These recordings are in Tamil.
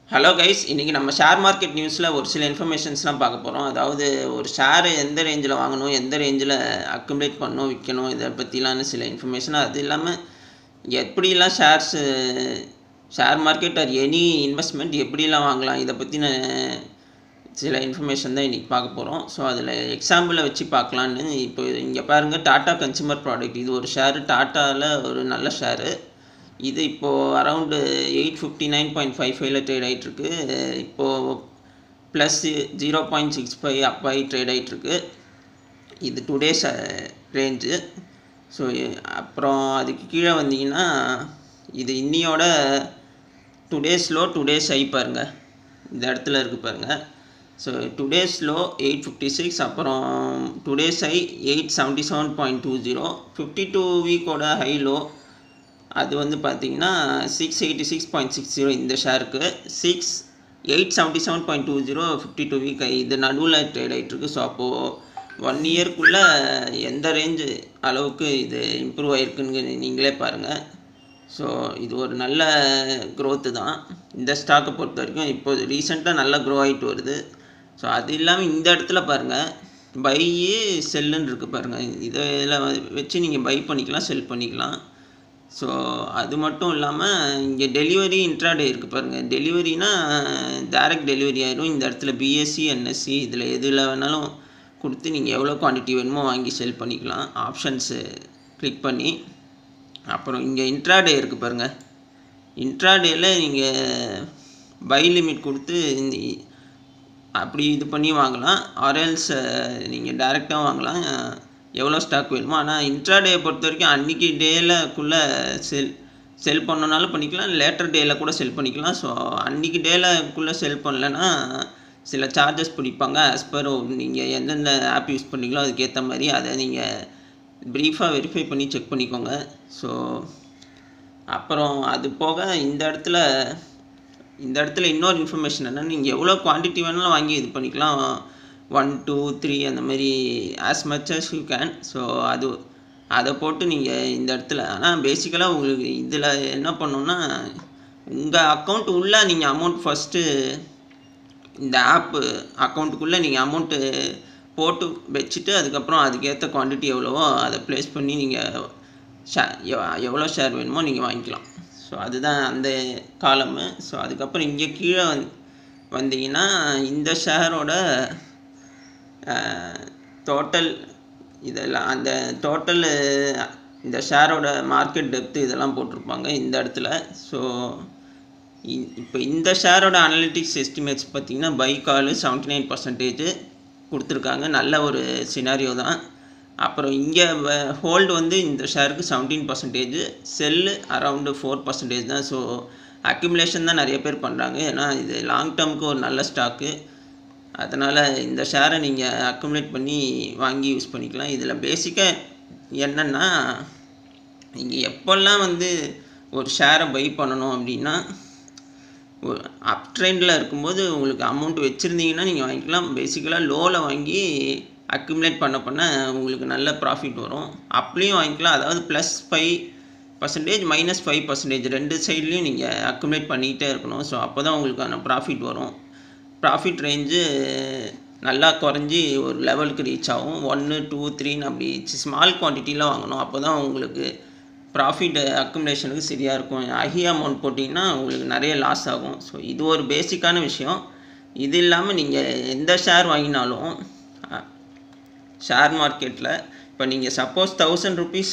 ஹலோ கைஸ், இன்றைக்கி நம்ம ஷேர் மார்க்கெட் நியூஸில் ஒரு சில இன்ஃபர்மேஷன்ஸ்லாம் பார்க்க போகிறோம். அதாவது ஒரு ஷேரு எந்த ரேஞ்சில் வாங்கணும், எந்த ரேஞ்சில் அக்குமுலேட் பண்ணணும், விற்கணும், இதை பற்றிலான சில இன்ஃபர்மேஷன். அது இல்லாமல் எப்படிலாம் share market or any investment எப்படிலாம் வாங்கலாம், இதை பற்றின சில இன்ஃபர்மேஷன் தான் இன்றைக்கி பார்க்க போகிறோம். ஸோ அதில் எக்ஸாம்பிளை வச்சு பார்க்கலான்னு. இப்போ இங்கே பாருங்கள், டாட்டா கன்சூமர் ப்ராடக்ட், இது ஒரு ஷேரு, டாட்டாவில் ஒரு நல்ல ஷேரு. இது இப்போது அரவுண்டு 859.55 ட்ரேட் ஆகிட்டுருக்கு. இப்போது ப்ளஸ் 0.65 அப் ஆகி ட்ரேட் ஆகிட்டுருக்கு. இது டுடேஸ் ரேஞ்சு. ஸோ அப்புறம் அதுக்கு கீழே வந்தீங்கன்னா இது இன்னியோட டுடேஸ் லோ, டுடேஸ் ஹை பாருங்கள், இந்த இடத்துல இருக்குது பாருங்கள். ஸோ டுடேஸ் லோ 856, அப்புறம் டுடேஸ் ஹை 877.20. 52 வீக்கோட ஹை லோ அது வந்து பார்த்திங்கன்னா 686.60 இந்த ஷேருக்கு. 877.20 52 வீக் இது நடுவில் ட்ரேட் ஆகிட்டுருக்கு. ஸோ அப்போது 1 இயர்க்குள்ளே எந்த ரேஞ்சு அளவுக்கு இது இம்ப்ரூவ் ஆகிருக்குன்னு நீங்களே பாருங்கள். ஸோ இது ஒரு நல்ல க்ரோத்து தான் இந்த ஸ்டாக்கை பொறுத்த வரைக்கும். இப்போ ரீசெண்டாக நல்லா க்ரோ ஆகிட்டு வருது. ஸோ அது இல்லாமல் இந்த இடத்துல பாருங்கள், பை செல்லுன்னு இருக்குது பாருங்கள். இதில் வச்சு நீங்கள் பை பண்ணிக்கலாம், செல் பண்ணிக்கலாம். ஸோ அது மட்டும் இல்லாமல் இங்கே டெலிவரி இன்ட்ராடே இருக்குது பாருங்கள். டெலிவரினா டைரக்ட் டெலிவரி ஆகிடும். இந்த இடத்துல பிஎஸ்சி என்எஸ்சி இதில் எதில் வேணாலும் கொடுத்து நீங்கள் எவ்வளோ குவான்டிட்டி வேணுமோ வாங்கி செல் பண்ணிக்கலாம், ஆப்ஷன்ஸு கிளிக் பண்ணி. அப்புறம் இங்கே இன்ட்ராடே இருக்குது பாருங்கள். இன்ட்ராடேயில் நீங்கள் பை லிமிட் கொடுத்து அப்படி இது பண்ணி வாங்கலாம், ஆர்எல்ஸ் நீங்கள் டைரெக்டாக வாங்கலாம், எவ்வளோ ஸ்டாக் வேணுமோ. ஆனால் இன்ட்ராடேயை பொறுத்த வரைக்கும் அன்றைக்கி டேலக்குள்ளே செல் பண்ணனாலும் பண்ணிக்கலாம், லேட்டர் டேயில் கூட செல் பண்ணிக்கலாம். ஸோ அன்றைக்கி டேலக்குள்ளே செல் பண்ணலைன்னா சில சார்ஜஸ் பிடிப்பாங்க. ஆஸ் பர் நீங்கள் எந்தெந்த ஆப் யூஸ் பண்ணீங்களோ அதுக்கேற்ற மாதிரி அதை நீங்கள் ப்ரீஃபாக வெரிஃபை பண்ணி செக் பண்ணிக்கோங்க. ஸோ அப்புறம் அது போக இந்த இடத்துல இன்னொரு இன்ஃபர்மேஷன் என்னென்னா, நீங்கள் எவ்வளோ குவான்டிட்டி வேணாலும் வாங்கி இது பண்ணிக்கலாம், 1 2 3 அந்த மாதிரி as much as you can. So அதை போட்டு நீங்கள் இந்த இடத்துல, ஆனால் பேசிக்கலாக உங்களுக்கு இதில் என்ன பண்ணணுன்னா, உங்கள் அக்கௌண்ட் உள்ளே நீங்கள் அமௌண்ட் ஃபஸ்ட்டு இந்த ஆப்பு அக்கௌண்ட்டுக்குள்ளே நீங்கள் அமௌண்ட்டு போட்டு வச்சுட்டு அதுக்கப்புறம் அதுக்கேற்ற குவான்டிட்டி எவ்வளவோ அதை ப்ளேஸ் பண்ணி நீங்கள் எவ்வளோ ஷேர் வேணுமோ நீங்கள் வாங்கிக்கலாம். ஸோ அதுதான் அந்த காலமு. ஸோ அதுக்கப்புறம் இங்கே கீழே வந்தீங்கன்னா இந்த ஷேரோட டோட்டல் இதெல்லாம், அந்த டோட்டலு இந்த ஷேரோட மார்க்கெட் டெப்த்து இதெல்லாம் போட்டிருப்பாங்க இந்த இடத்துல. ஸோ இப்போ இந்த ஷேரோட அனலிட்டிக்ஸ் எஸ்டிமேட்ஸ் பார்த்திங்கன்னா பை கால் 79% கொடுத்துருக்காங்க, நல்ல ஒரு சினாரியோ தான். அப்புறம் இங்கே ஹோல்டு வந்து இந்த ஷேருக்கு 17%, செல்லு அரவுண்டு 4% தான். ஸோ அக்யூமுலேஷன் தான் நிறைய பேர் பண்ணுறாங்க, ஏன்னா இது லாங் டேர்முக்கு ஒரு நல்ல ஸ்டாக்கு. அதனால் இந்த ஷேரை நீங்கள் அக்குமுலேட் பண்ணி வாங்கி யூஸ் பண்ணிக்கலாம். இதில் பேசிக்காக என்னென்னா, நீங்கள் எப்போல்லாம் வந்து ஒரு ஷேரை பை பண்ணணும் அப்படின்னா, ஒரு அப் ட்ரெண்டில் இருக்கும்போது உங்களுக்கு அமௌண்ட் வச்சுருந்தீங்கன்னா நீங்கள் வாங்கிக்கலாம். பேசிக்கலாக லோவில் வாங்கி அக்குமுலேட் பண்ண உங்களுக்கு நல்ல ப்ராஃபிட் வரும். அப்படியும் வாங்கிக்கலாம், அதாவது +5% -5% ரெண்டு சைட்லேயும் நீங்கள் அக்குமுலேட் பண்ணிக்கிட்டே இருக்கணும். ஸோ அப்போ தான் உங்களுக்கான ப்ராஃபிட் வரும். ப்ராஃபிட் ரேஞ்சு நல்லா குறைஞ்சி ஒரு லெவலுக்கு ரீச் ஆகும். 1 2 3 அப்படி ஸ்மால் குவான்டிட்டியில் வாங்கணும், அப்போ தான் உங்களுக்கு ப்ராஃபிட் அக்குமுலேஷனுக்கு சரியாக இருக்கும். ஹை அமௌண்ட் போட்டிங்கன்னா உங்களுக்கு நிறைய லாஸ் ஆகும். ஸோ இது ஒரு பேசிக்கான விஷயம். இது இல்லாமல் நீங்கள் எந்த ஷேர் வாங்கினாலும் ஷேர் மார்க்கெட்டில் இப்போ நீங்கள் சப்போஸ் 1000 rupees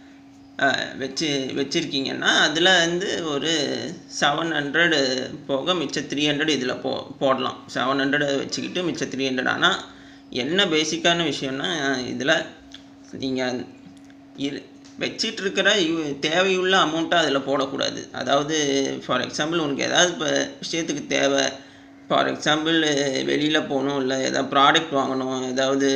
வச்சுருக்கீங்கன்னா அதில் வந்து ஒரு 700 போக மிச்சம் 300 இதில் போடலாம். 700 வச்சுக்கிட்டு மிச்சம் 300. ஆனால் என்ன பேசிக்கான விஷயம்னா, இதில் நீங்கள் வச்சிட்ருக்கிற தேவையுள்ள அமௌண்ட்டை அதில் போடக்கூடாது. அதாவது ஃபார் எக்ஸாம்பிள் உங்களுக்கு ஏதாவது இப்போ விஷயத்துக்கு தேவை, ஃபார் எக்ஸாம்பிள் வெளியில் போகணும், இல்லை ஏதாவது ப்ராடக்ட் வாங்கணும், ஏதாவது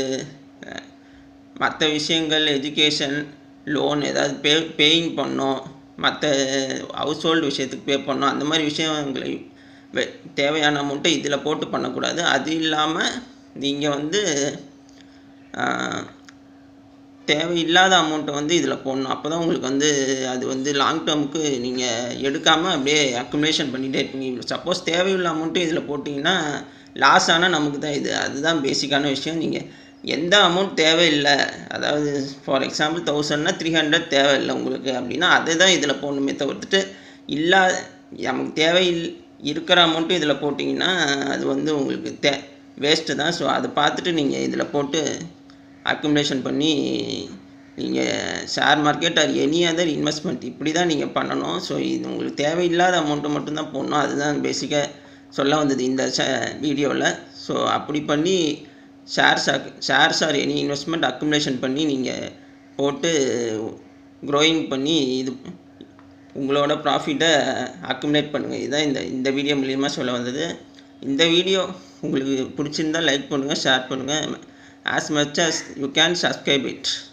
மற்ற விஷயங்கள், எஜுகேஷன் லோன் ஏதாவது பேயிங் பண்ணோம், மற்ற ஹவுஸ் ஹோல்டு விஷயத்துக்கு பே பண்ணோம், அந்த மாதிரி விஷயங்களை தேவையான அமௌண்ட்டை இதில் போட்டு பண்ணக்கூடாது. அது இல்லாமல் நீங்கள் வந்து தேவையில்லாத அமௌண்ட்டை வந்து இதில் போடணும். அப்போ தான் உங்களுக்கு வந்து அது வந்து லாங் டேர்முக்கு நீங்கள் எடுக்காமல் அப்படியே அக்குமுலேஷன் பண்ணிகிட்டே இருப்பீங்க. சப்போஸ் தேவையுள்ள அமௌண்ட்டு இதில் போட்டிங்கன்னா லாஸ் ஆனால் நமக்கு தான் இது. அதுதான் பேசிக்கான விஷயம். நீங்கள் எந்த அமௌண்ட் தேவையில்லை, அதாவது ஃபார் எக்ஸாம்பிள் 1000னா 300 தேவையில்லை உங்களுக்கு அப்படின்னா அதை தான் இதில் போடணுமே தவிர்த்துட்டு நமக்கு இருக்கிற அமௌண்ட்டு இதில் போட்டிங்கன்னா அது வந்து உங்களுக்கு வேஸ்ட்டு தான். ஸோ அதை பார்த்துட்டு நீங்கள் இதில் போட்டு அக்குமுலேஷன் பண்ணி நீங்கள் share market or any other investment இப்படி தான் நீங்கள் பண்ணணும். ஸோ இது உங்களுக்கு தேவையில்லாத அமௌண்ட்டு மட்டும்தான் போடணும். அதுதான் பேசிக்காக சொல்ல வந்தது இந்த வீடியோவில். ஸோ அப்படி பண்ணி shares or any investment accumulation பண்ணி நீங்கள் போட்டு க்ரோயிங் பண்ணி இது உங்களோட ப்ராஃபிட்டை அக்குமுலேட் பண்ணுங்கள். இதுதான் இந்த வீடியோ மூலிமா சொல்ல வந்தது. இந்த வீடியோ உங்களுக்கு பிடிச்சிருந்தால் லைக் பண்ணுங்கள், ஷேர் பண்ணுங்கள். as much as you can subscribe it.